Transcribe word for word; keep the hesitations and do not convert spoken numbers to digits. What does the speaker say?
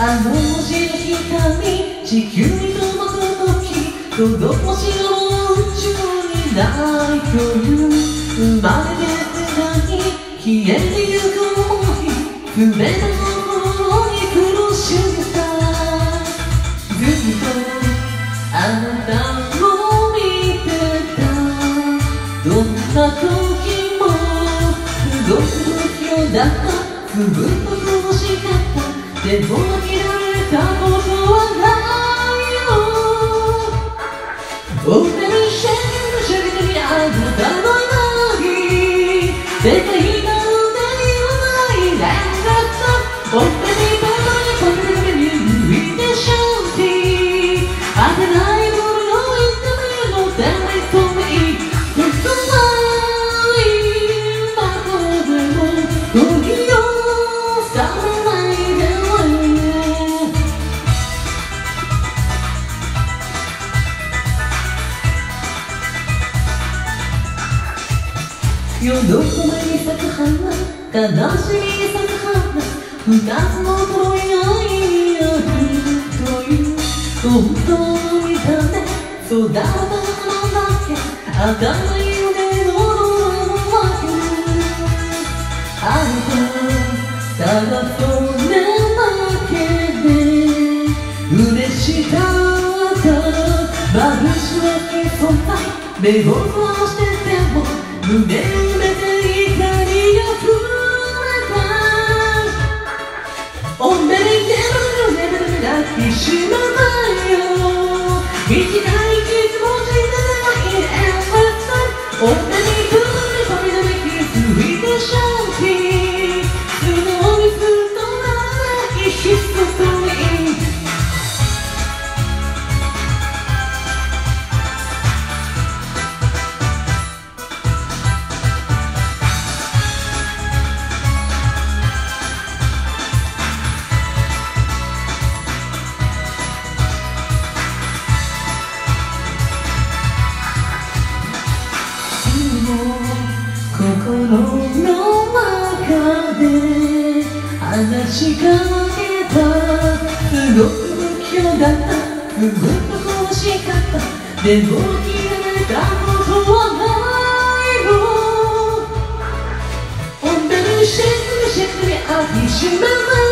あの星の光地球に届く時届く星の宇宙にないという生まれてない消えてゆく想い全ての心に苦しめたずっとあなたを見てたどんな時もすごく不器用だったずっと苦しかったでも諦めたことはないよお二人シェルシェルにあなたのいない世界が腕にはない連絡お二人ばかりこれだけに抜いてシャンティ当てないものを言ってみるの誰ともいいできないままでも時を覚めないで喜びに咲く花悲しみに咲く花二つの恋が意味あるという本当の見た目育った花だけ頭に腕のどれもわけあなたただそれだけで嬉しかった眩しなき存在目を閉してても胸埋めて怒りが溢れたおめでとうねぶ泣きしまったよ生きたい気持ちでないエンレスおめでとうね飛び出て気づいてシャンティ素直にずっと泣きひとり心の中で話しかけたすごく不器用だったすごく苦しかったでも諦めたことはないのおんべにシェクシェクに飽きしまった